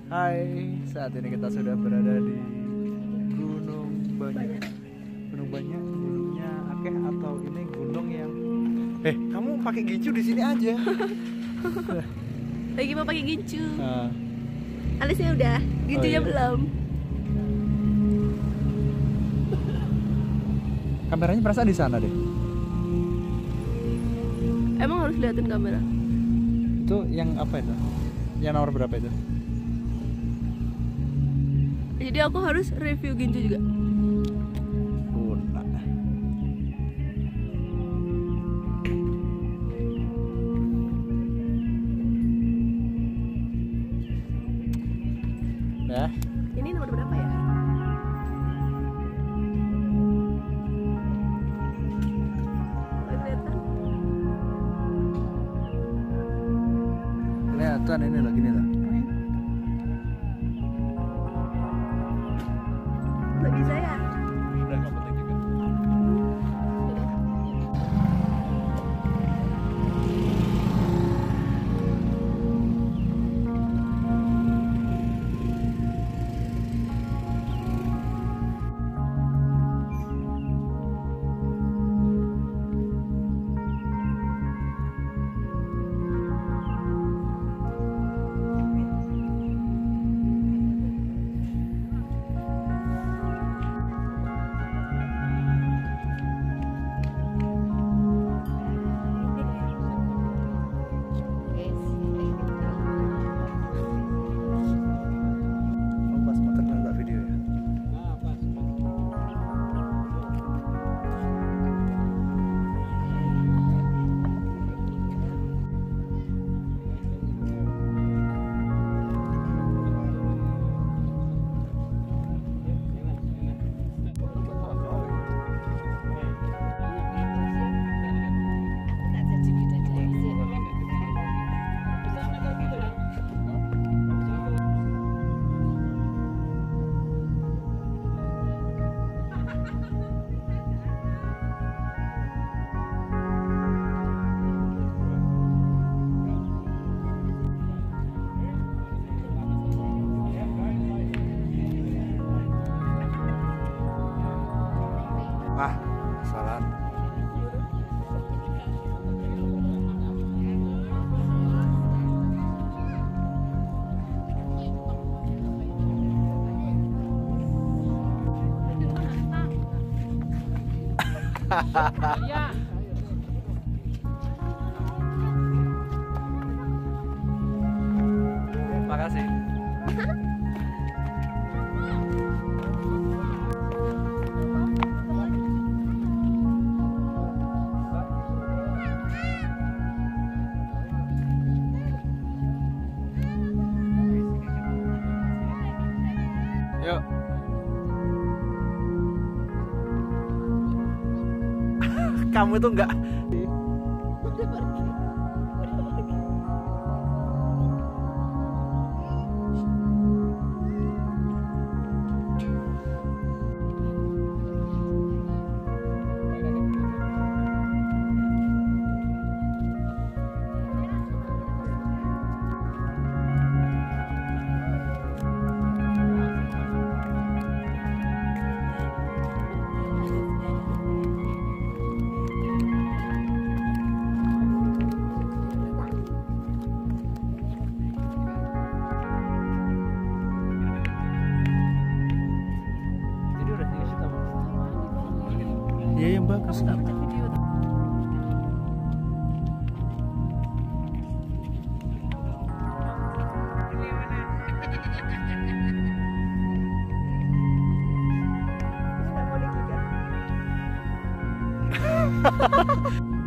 Hai, saat ini kita sudah berada di Gunung Banyak. Gunung Banyak, gunungnya Akeh atau ini gunung yang kamu pakai gincu di sini aja. Lagi mau pakai gincu. Nah. Alisnya udah, gincunya belum. Kameranya perasaan di sana deh. Emang harus liatin kamera? Itu yang apa itu? Yang nomor berapa itu? Jadi aku harus review gincu juga. Ya. Ini nomor berapa ya? Kelihatan ini loh, gini loh. Nggak bisa ya? Udah nggak penting juga. Ah, salah. Ya. Makasih. Yuk. Kamu tuh enggak. Iya yang bagus. Nggak punya video tuh. Sudah mau digigat.